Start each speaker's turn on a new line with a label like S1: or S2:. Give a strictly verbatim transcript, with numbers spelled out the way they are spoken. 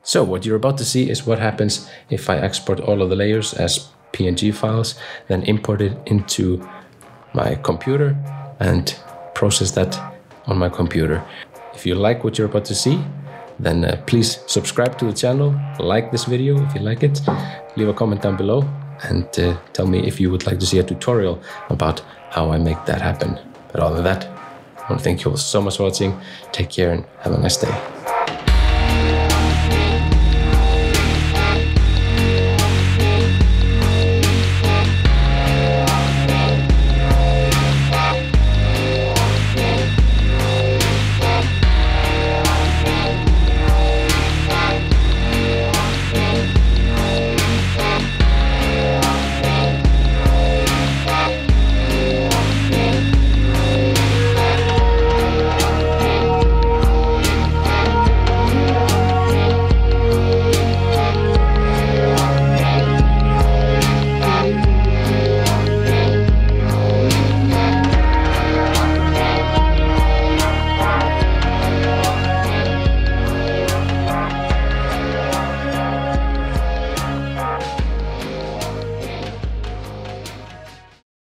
S1: So what you're about to see is what happens if I export all of the layers as P N G files, then import it into my computer and process that on my computer. If you like what you're about to see, then uh, please subscribe to the channel, like this video if you like it, leave a comment down below, and uh, tell me if you would like to see a tutorial about how I make that happen. But other than that, I want to thank you all so much for watching. Take care and have a nice day.